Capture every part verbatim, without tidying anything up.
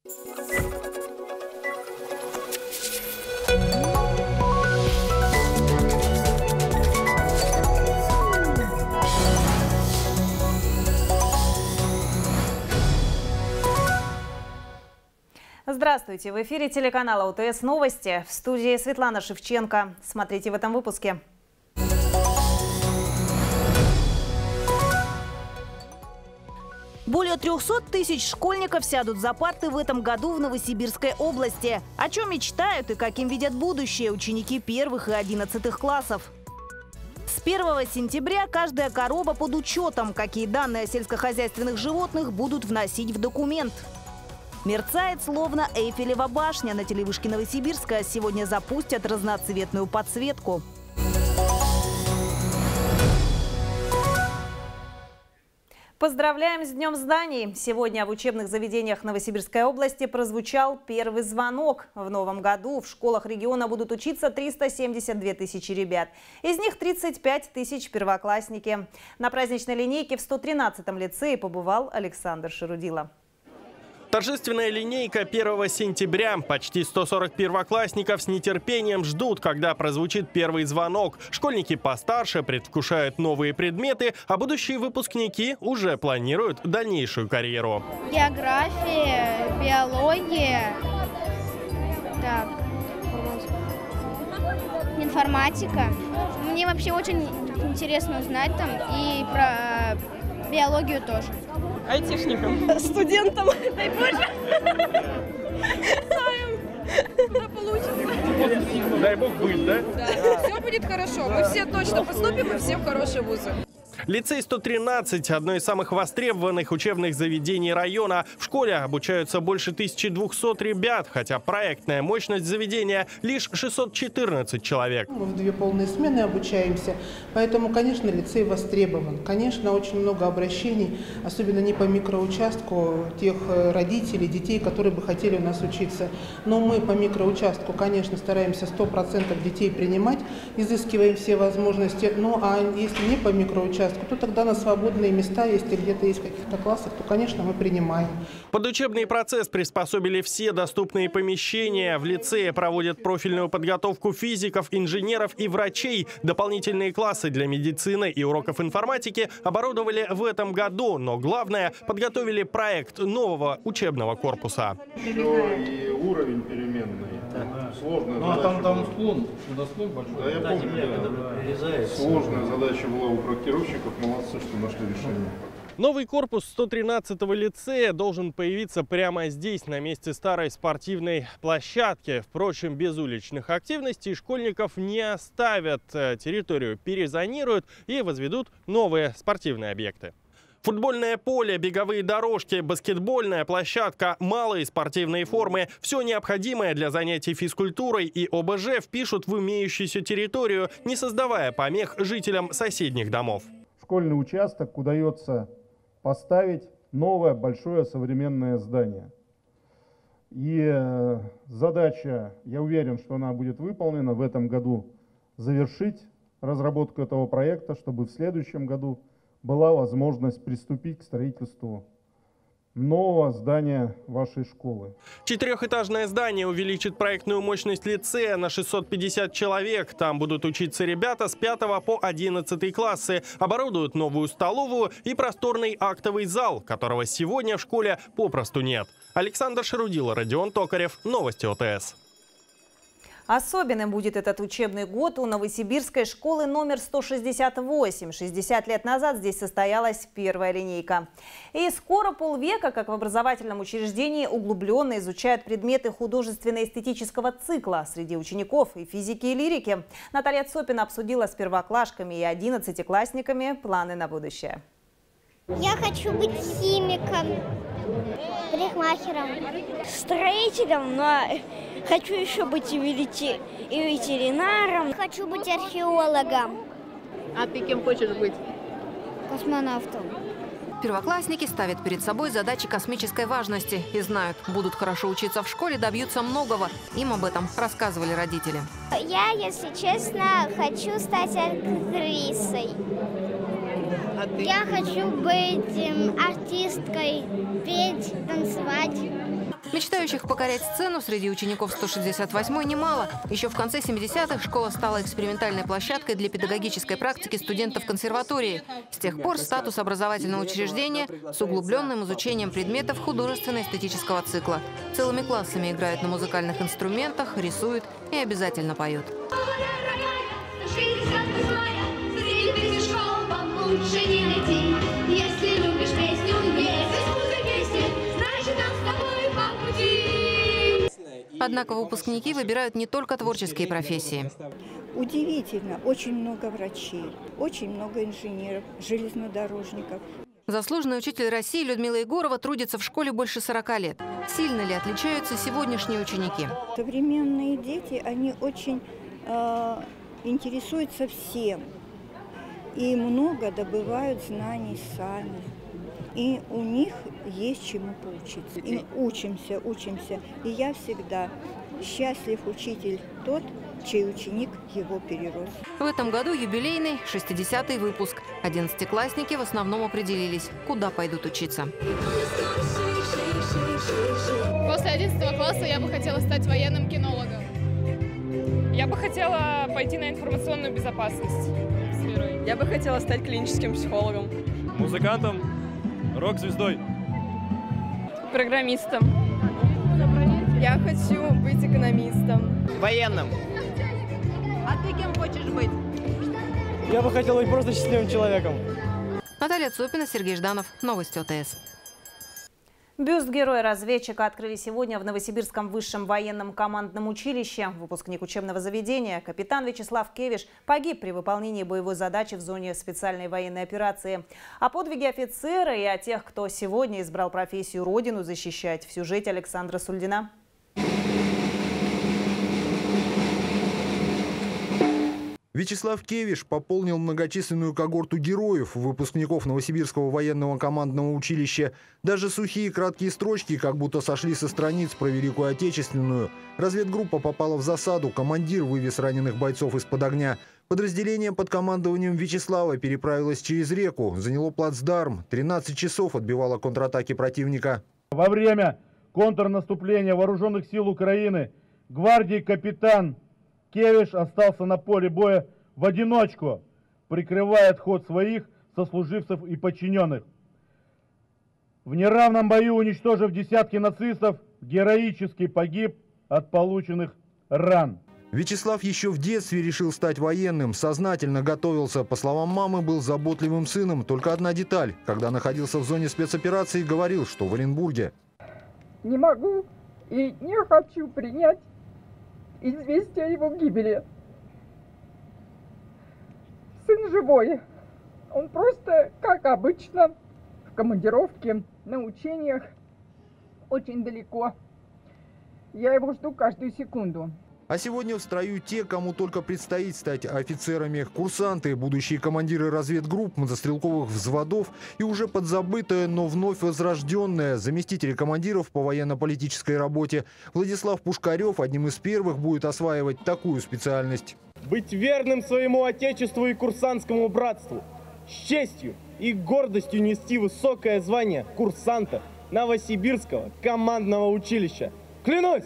Здравствуйте! В эфире телеканала ОТС Новости. В студии Светлана Шевченко. Смотрите в этом выпуске. Более трёхсот тысяч школьников сядут за парты в этом году в Новосибирской области. О чем мечтают и каким видят будущее ученики первых и одиннадцатых классов. С первого сентября каждая корова под учетом, какие данные о сельскохозяйственных животных будут вносить в документ. Мерцает словно Эйфелева башня. На телевышке Новосибирска сегодня запустят разноцветную подсветку. Поздравляем с Днем зданий! Сегодня в учебных заведениях Новосибирской области прозвучал первый звонок. В новом году в школах региона будут учиться триста семьдесят две тысячи ребят. Из них тридцать пять тысяч первоклассники. На праздничной линейке в сто тринадцатом лицее побывал Александр Шерудило. Торжественная линейка первого сентября. Почти сто сорок первоклассников с нетерпением ждут, когда прозвучит первый звонок. Школьники постарше предвкушают новые предметы, а будущие выпускники уже планируют дальнейшую карьеру. География, биология, так, информатика. Мне вообще очень интересно узнать там и про биологию тоже. Айтишником. Студентом. Дай Боже. Знаем. Куда получится. Дай бог быть, да? Да. Все будет хорошо. Мы все точно поступим и все в хорошие вузы. Лицей сто тринадцать – одно из самых востребованных учебных заведений района. В школе обучаются больше тысячи двухсот ребят, хотя проектная мощность заведения лишь шестьсот четырнадцать человек. Мы в две полные смены обучаемся, поэтому, конечно, лицей востребован. Конечно, очень много обращений, особенно не по микроучастку, тех родителей, детей, которые бы хотели у нас учиться. Но мы по микроучастку, конечно, стараемся сто процентов детей принимать, изыскиваем все возможности. Ну а если не по микроучастку, то тогда на свободные места, если где-то есть в каких-то классах, то, конечно, мы принимаем. Под учебный процесс приспособили все доступные помещения. В лицее проводят профильную подготовку физиков, инженеров и врачей. Дополнительные классы для медицины и уроков информатики оборудовали в этом году. Но главное, подготовили проект нового учебного корпуса. Еще и уровень переменный. Да. Сложная ну, а задача. там, там склон, сюда склон большой. Да, я помню, да. Сложная задача была у проектировщиков. Молодцы, что нашли решение. Новый корпус сто тринадцатого лицея должен появиться прямо здесь, на месте старой спортивной площадки. Впрочем, без уличных активностей школьников не оставят. Территорию перезонируют и возведут новые спортивные объекты. Футбольное поле, беговые дорожки, баскетбольная площадка, малые спортивные формы – все необходимое для занятий физкультурой и О Бэ Жэ впишут в имеющуюся территорию, не создавая помех жителям соседних домов. Школьный участок удается поставить новое большое современное здание. И задача, я уверен, что она будет выполнена в этом году, завершить разработку этого проекта, чтобы в следующем году была возможность приступить к строительству нового здания вашей школы. Четырехэтажное здание увеличит проектную мощность лицея на шестьсот пятьдесят человек. Там будут учиться ребята с пятого по одиннадцатый классы. Оборудуют новую столовую и просторный актовый зал, которого сегодня в школе попросту нет. Александр Шерудило, Родион Токарев. Новости О Тэ Эс. Особенным будет этот учебный год у Новосибирской школы номер сто шестьдесят восемь. шестьдесят лет назад здесь состоялась первая линейка. И скоро полвека, как в образовательном учреждении, углубленно изучают предметы художественно-эстетического цикла среди учеников и физики, и лирики. Наталья Цопина обсудила с первоклашками и одиннадцатиклассниками планы на будущее. Я хочу быть химиком, парикмахером, строителем, но хочу еще быть и ветеринаром. Хочу быть археологом. А ты кем хочешь быть? Космонавтом. Первоклассники ставят перед собой задачи космической важности и знают, будут хорошо учиться в школе, добьются многого. Им об этом рассказывали родители. Я, если честно, хочу стать актрисой. А ты? Я хочу быть эм, артисткой, петь, танцевать. Мечтающих покорять сцену среди учеников сто шестьдесят восьмой немало. Еще в конце семидесятых школа стала экспериментальной площадкой для педагогической практики студентов консерватории. С тех пор статус образовательного учреждения с углубленным изучением предметов художественно-эстетического цикла. Целыми классами играют на музыкальных инструментах, рисуют и обязательно поют. Однако выпускники выбирают не только творческие профессии. Удивительно, очень много врачей, очень много инженеров, железнодорожников. Заслуженный учитель России Людмила Егорова трудится в школе больше сорока лет. Сильно ли отличаются сегодняшние ученики? Современные дети, они очень э, интересуются всем и много добывают знаний сами. И у них есть чему поучиться. И учимся, учимся. И я всегда счастлив учитель тот, чей ученик его перерос. В этом году юбилейный шестидесятый выпуск. Одиннадцатиклассники в основном определились, куда пойдут учиться. После одиннадцатого класса я бы хотела стать военным кинологом. Я бы хотела пойти на информационную безопасность. Я бы хотела стать клиническим психологом. Музыкантом, рок-звездой. Программистом. Я хочу быть экономистом. Военным. А ты кем хочешь быть? Я бы хотел быть просто счастливым человеком. Наталья Цупина, Сергей Жданов. Новости ОТС. Бюст героя-разведчика открыли сегодня в Новосибирском высшем военном командном училище. Выпускник учебного заведения, капитан Вячеслав Кевиш, погиб при выполнении боевой задачи в зоне специальной военной операции. О подвиге офицера и о тех, кто сегодня избрал профессию Родину защищать, в сюжете Александра Сульдина. Вячеслав Кевиш пополнил многочисленную когорту героев, выпускников Новосибирского военного командного училища. Даже сухие краткие строчки как будто сошли со страниц про Великую Отечественную. Разведгруппа попала в засаду, командир вывез раненых бойцов из-под огня. Подразделение под командованием Вячеслава переправилось через реку, заняло плацдарм. тринадцать часов отбивало контратаки противника. Во время контрнаступления вооруженных сил Украины гвардии капитан Кевиш остался на поле боя в одиночку, прикрывая отход своих сослуживцев и подчиненных. В неравном бою, уничтожив десятки нацистов, героически погиб от полученных ран. Вячеслав еще в детстве решил стать военным, сознательно готовился. По словам мамы, был заботливым сыном. Только одна деталь. Когда находился в зоне спецоперации, говорил, что в Оренбурге. Не могу и не хочу принять известие о его гибели. Сын живой. Он просто, как обычно, в командировке, на учениях, очень далеко. Я его жду каждую секунду. А сегодня в строю те, кому только предстоит стать офицерами. Курсанты, будущие командиры разведгрупп, мотострелковых взводов и уже подзабытое, но вновь возрожденное заместители командиров по военно-политической работе. Владислав Пушкарев одним из первых будет осваивать такую специальность. Быть верным своему отечеству и курсантскому братству. С честью и гордостью нести высокое звание курсанта Новосибирского командного училища. Клянусь!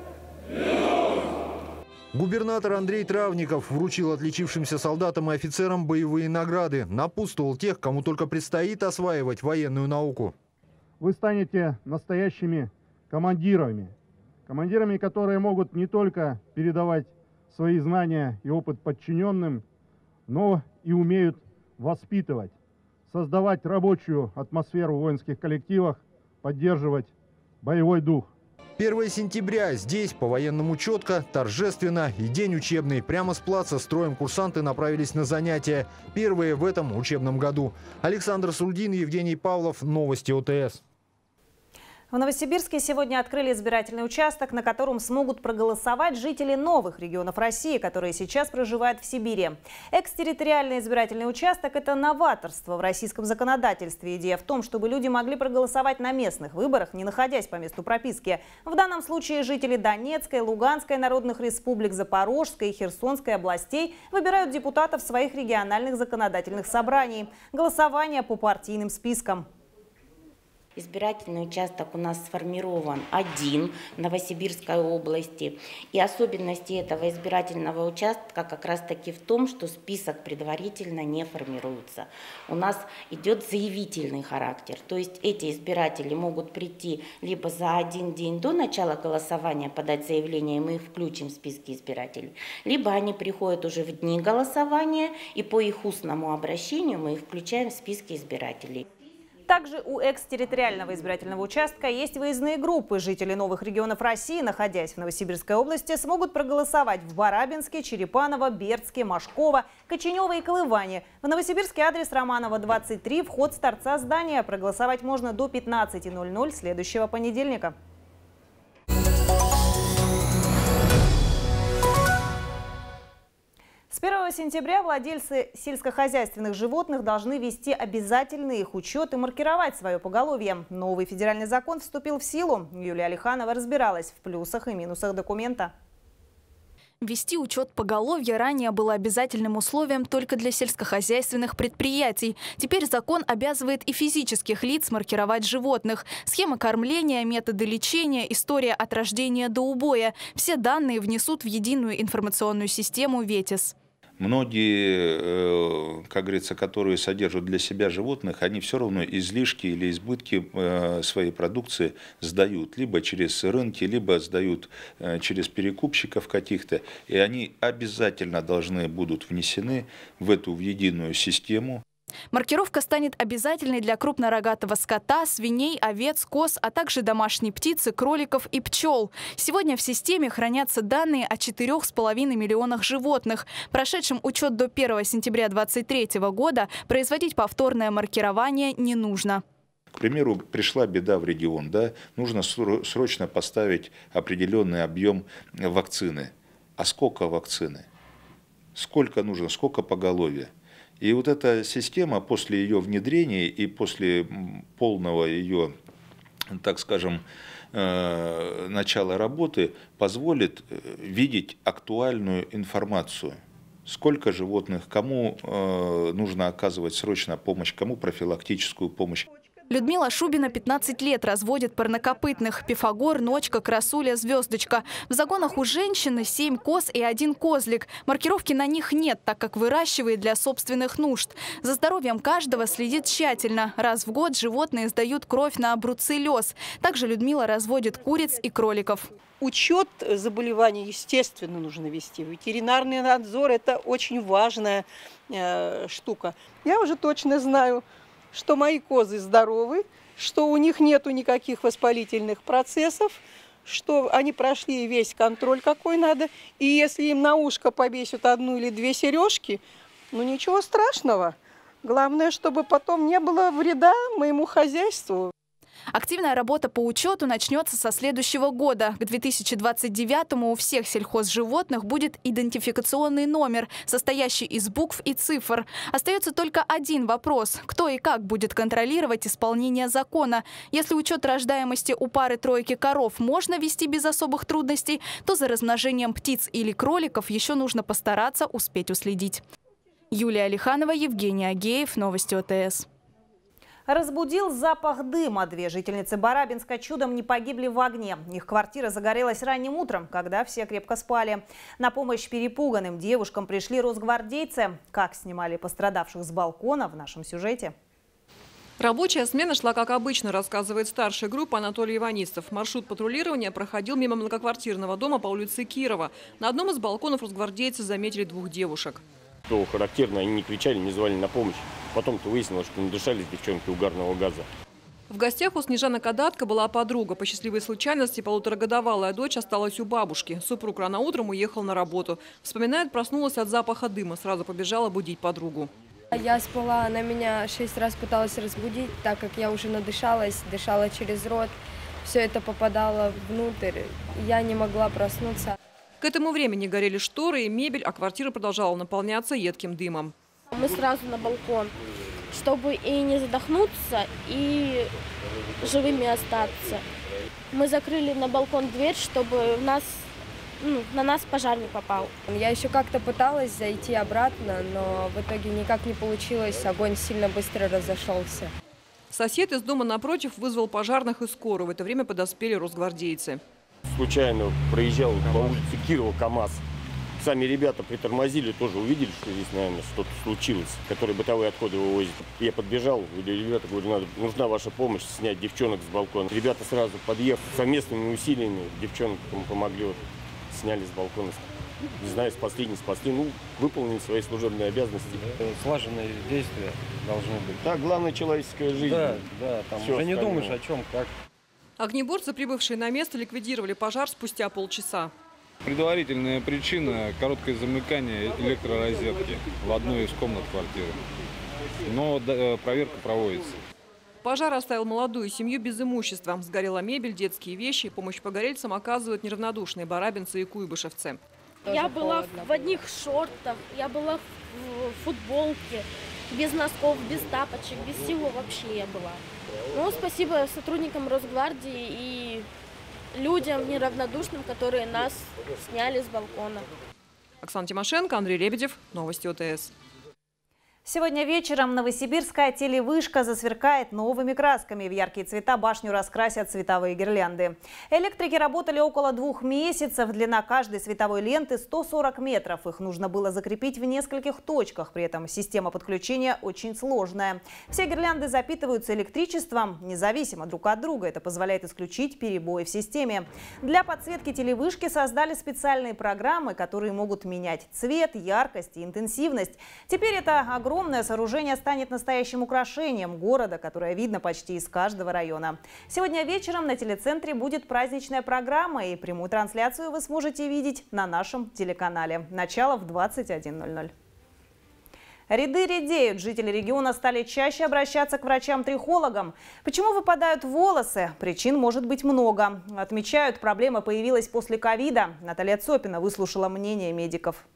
Губернатор Андрей Травников вручил отличившимся солдатам и офицерам боевые награды. Напутствовал тех, кому только предстоит осваивать военную науку. Вы станете настоящими командирами. Командирами, которые могут не только передавать свои знания и опыт подчиненным, но и умеют воспитывать, создавать рабочую атмосферу в воинских коллективах, поддерживать боевой дух. первое сентября. Здесь по-военному четко, торжественно и день учебный. Прямо с плаца строем курсанты направились на занятия. Первые в этом учебном году. Александр Сульдин, Евгений Павлов. Новости ОТС. В Новосибирске сегодня открыли избирательный участок, на котором смогут проголосовать жители новых регионов России, которые сейчас проживают в Сибири. Экстерриториальный избирательный участок – это новаторство в российском законодательстве. Идея в том, чтобы люди могли проголосовать на местных выборах, не находясь по месту прописки. В данном случае жители Донецкой, Луганской народных республик, Запорожской и Херсонской областей выбирают депутатов своих региональных законодательных собраний. Голосование по партийным спискам. Избирательный участок у нас сформирован один в Новосибирской области. И особенности этого избирательного участка как раз-таки в том, что список предварительно не формируется. У нас идет заявительный характер. То есть эти избиратели могут прийти либо за один день до начала голосования подать заявление, и мы их включим в списки избирателей, либо они приходят уже в дни голосования, и по их устному обращению мы их включаем в списки избирателей. Также у экстерриториального избирательного участка есть выездные группы. Жители новых регионов России, находясь в Новосибирской области, смогут проголосовать в Барабинске, Черепаново, Бердске, Машково, Коченево и Колыване. В Новосибирске адрес Романова, двадцать три, вход с торца здания. Проголосовать можно до пятнадцати ноль-ноль следующего понедельника. С первого сентября владельцы сельскохозяйственных животных должны вести обязательный их учет и маркировать свое поголовье. Новый федеральный закон вступил в силу. Юлия Алиханова разбиралась в плюсах и минусах документа. Вести учет поголовья ранее было обязательным условием только для сельскохозяйственных предприятий. Теперь закон обязывает и физических лиц маркировать животных. Схема кормления, методы лечения, история от рождения до убоя. Все данные внесут в единую информационную систему ВЕТИС. Многие, как говорится, которые содержат для себя животных, они все равно излишки или избытки своей продукции сдают. Либо через рынки, либо сдают через перекупщиков каких-то. И они обязательно должны будут внесены в эту в единую систему. Маркировка станет обязательной для крупнорогатого скота, свиней, овец, коз, а также домашней птицы, кроликов и пчел. Сегодня в системе хранятся данные о четырёх с половиной миллионах животных. Прошедшим учет до первого сентября две тысячи двадцать третьего года производить повторное маркирование не нужно. К примеру, пришла беда в регион, да, нужно срочно поставить определенный объем вакцины. А сколько вакцины? Сколько нужно, сколько поголовья? И вот эта система после ее внедрения и после полного ее, так скажем, начала работы позволит видеть актуальную информацию. Сколько животных, кому нужно оказывать срочно помощь, кому профилактическую помощь. Людмила Шубина пятнадцать лет разводит парнокопытных. Пифагор, Ночка, Красуля, Звездочка. В загонах у женщины семь коз и один козлик. Маркировки на них нет, так как выращивает для собственных нужд. За здоровьем каждого следит тщательно. Раз в год животные сдают кровь на бруцеллез. Также Людмила разводит куриц и кроликов. Учет заболеваний, естественно, нужно вести. Ветеринарный надзор – это очень важная э, штука. Я уже точно знаю, что мои козы здоровы, что у них нету никаких воспалительных процессов, что они прошли весь контроль, какой надо. И если им на ушко повесят одну или две сережки, ну ничего страшного. Главное, чтобы потом не было вреда моему хозяйству. Активная работа по учету начнется со следующего года. К две тысячи двадцать девятому у всех сельхозживотных будет идентификационный номер, состоящий из букв и цифр. Остается только один вопрос – кто и как будет контролировать исполнение закона? Если учет рождаемости у пары-тройки коров можно вести без особых трудностей, то за размножением птиц или кроликов еще нужно постараться успеть уследить. Юлия Алиханова, Евгений Агеев, Новости ОТС. Разбудил запах дыма. Две жительницы Барабинска чудом не погибли в огне. Их квартира загорелась ранним утром, когда все крепко спали. На помощь перепуганным девушкам пришли росгвардейцы. Как снимали пострадавших с балкона, в нашем сюжете. Рабочая смена шла как обычно, рассказывает старшая группа Анатолий Иванистов. Маршрут патрулирования проходил мимо многоквартирного дома по улице Кирова. На одном из балконов росгвардейцы заметили двух девушек. Что характерно, они не кричали, не звали на помощь. Потом-то выяснилось, что надышались девчонки угарного газа. В гостях у Снежаны Кадатко была подруга. По счастливой случайности полуторагодовалая дочь осталась у бабушки. Супруг рано утром уехал на работу. Вспоминает, проснулась от запаха дыма. Сразу побежала будить подругу. Я спала, она меня шесть раз пыталась разбудить, так как я уже надышалась, дышала через рот. Все это попадало внутрь, я не могла проснуться. К этому времени горели шторы и мебель, а квартира продолжала наполняться едким дымом. Мы сразу на балкон, чтобы и не задохнуться, и живыми остаться. Мы закрыли на балкон дверь, чтобы нас, ну, на нас пожар не попал. Я еще как-то пыталась зайти обратно, но в итоге никак не получилось, огонь сильно быстро разошелся. Сосед из дома напротив вызвал пожарных и скорую. В это время подоспели росгвардейцы. Случайно проезжал по улице Кирова КамАЗ. Сами ребята притормозили, тоже увидели, что здесь, наверное, что-то случилось, которые бытовые отходы вывозят. Я подбежал, ребята говорю, надо, нужна ваша помощь, снять девчонок с балкона. Ребята сразу подъехали, совместными усилиями девчонок помогли, вот, сняли с балкона. Не знаю, спасли, не спасли, ну, выполнили свои служебные обязанности. Слаженные действия должны быть. Да, главное человеческая жизнь. Да, да, там Все уже не остальное. думаешь о чем, как. Огнеборцы, прибывшие на место, ликвидировали пожар спустя полчаса. Предварительная причина – короткое замыкание электророзетки в одной из комнат квартиры. Но проверка проводится. Пожар оставил молодую семью без имущества. Сгорела мебель, детские вещи. Помощь погорельцам оказывают неравнодушные барабинцы и куйбышевцы. Я была в одних шортах, я была в футболке, без носков, без тапочек, без всего вообще я была. Ну, спасибо сотрудникам Росгвардии и людям неравнодушным, которые нас сняли с балкона. Оксана Тимошенко, Андрей Лебедев. Новости ОТС. Сегодня вечером новосибирская телевышка засверкает новыми красками. В яркие цвета башню раскрасят световые гирлянды. Электрики работали около двух месяцев. Длина каждой световой ленты сто сорок метров. Их нужно было закрепить в нескольких точках. При этом система подключения очень сложная. Все гирлянды запитываются электричеством независимо друг от друга. Это позволяет исключить перебои в системе. Для подсветки телевышки создали специальные программы, которые могут менять цвет, яркость и интенсивность. Теперь это огромное Огромное сооружение станет настоящим украшением города, которое видно почти из каждого района. Сегодня вечером на телецентре будет праздничная программа, и прямую трансляцию вы сможете видеть на нашем телеканале. Начало в двадцать один ноль ноль. Ряды редеют. Жители региона стали чаще обращаться к врачам-трихологам. Почему выпадают волосы? Причин может быть много. Отмечают, проблема появилась после ковида. Наталья Цопина выслушала мнение медиков.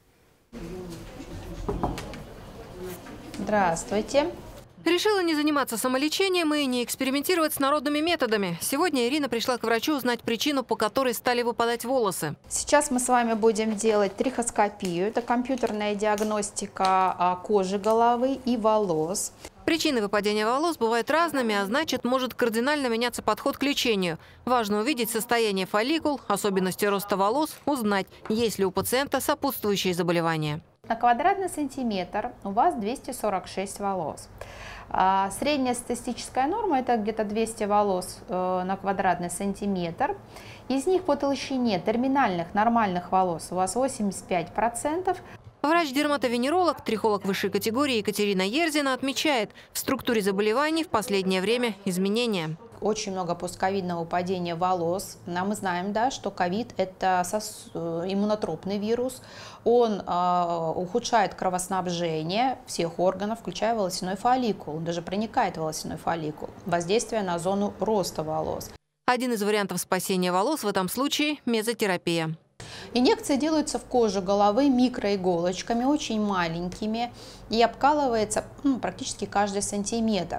Здравствуйте. Решила не заниматься самолечением и не экспериментировать с народными методами. Сегодня Ирина пришла к врачу узнать причину, по которой стали выпадать волосы. Сейчас мы с вами будем делать трихоскопию. Это компьютерная диагностика кожи головы и волос. Причины выпадения волос бывают разными, а значит, может кардинально меняться подход к лечению. Важно увидеть состояние фолликул, особенности роста волос, узнать, есть ли у пациента сопутствующие заболевания. На квадратный сантиметр у вас двести сорок шесть волос. Средняя статистическая норма – это где-то двести волос на квадратный сантиметр. Из них по толщине терминальных нормальных волос у вас восемьдесят пять процентов. Врач-дерматовенеролог, трихолог высшей категории Екатерина Ерзина отмечает, в структуре заболеваний в последнее время изменения. Очень много постковидного падения волос. А мы знаем, да, что ковид – это иммунотропный вирус. Он э, ухудшает кровоснабжение всех органов, включая волосяной фолликул. Он даже проникает в волосяной фолликул. Воздействие на зону роста волос. Один из вариантов спасения волос в этом случае – мезотерапия. Инъекции делаются в кожу головы микроиголочками, очень маленькими, и обкалывается ну, практически каждый сантиметр.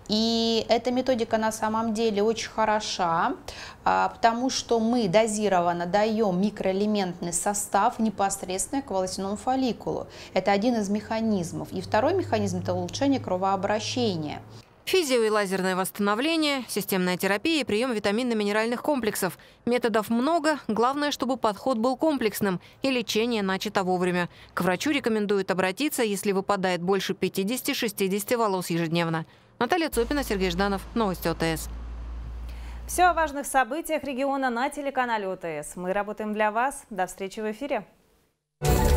И эта методика на самом деле очень хороша, потому что мы дозированно даем микроэлементный состав непосредственно к волосяному фолликулу. Это один из механизмов. И второй механизм – это улучшение кровообращения. Физио- и лазерное восстановление, системная терапия и прием витаминно-минеральных комплексов. Методов много, главное, чтобы подход был комплексным и лечение начато вовремя. К врачу рекомендуют обратиться, если выпадает больше пятидесяти-шестидесяти волос ежедневно. Наталья Цопина, Сергей Жданов. Новости ОТС. Все о важных событиях региона на телеканале ОТС. Мы работаем для вас. До встречи в эфире.